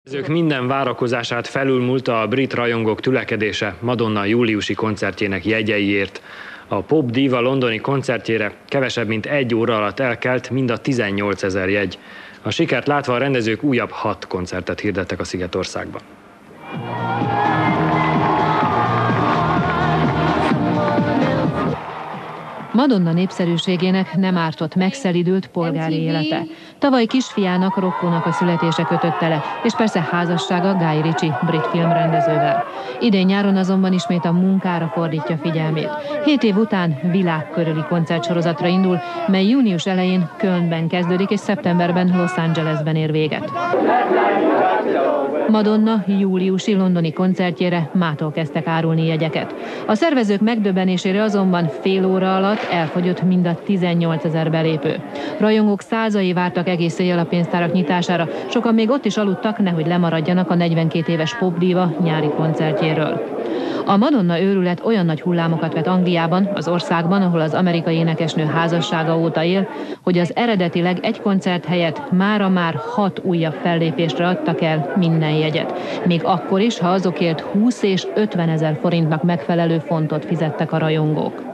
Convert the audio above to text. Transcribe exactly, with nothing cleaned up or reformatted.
Ők minden várakozását felülmúlta a brit rajongók tülekedése Madonna júliusi koncertjének jegyeiért. A pop diva londoni koncertjére kevesebb mint egy óra alatt elkelt mind a tizennyolcezer jegy. A sikert látva a rendezők újabb hat koncertet hirdettek a Szigetországban. Madonna népszerűségének nem ártott megszelidült polgári élete. Tavaly kisfiának, Rokkónak a születése kötötte le, és persze házassága Guy Ritchie brit filmrendezővel. Idén nyáron azonban ismét a munkára fordítja figyelmét. Hét év után világkörüli koncertsorozatra indul, mely június elején Kölnben kezdődik, és szeptemberben Los Angelesben ér véget. Madonna júliusi londoni koncertjére mától kezdtek árulni jegyeket. A szervezők megdöbbenésére azonban fél óra alatt elfogyott mind a tizennyolcezer belépő. Rajongók százai vártak egész éjjel a pénztárak nyitására, sokan még ott is aludtak, nehogy lemaradjanak a negyvenkét éves popdíva nyári koncertjéről. A Madonna őrület olyan nagy hullámokat vet Angliában, az országban, ahol az amerikai énekesnő házassága óta él, hogy az eredetileg egy koncert helyett mára már hat újabb fellépésre adtak el minden jegyet. Még akkor is, ha azokért húsz és ötven ezer forintnak megfelelő fontot fizettek a rajongók.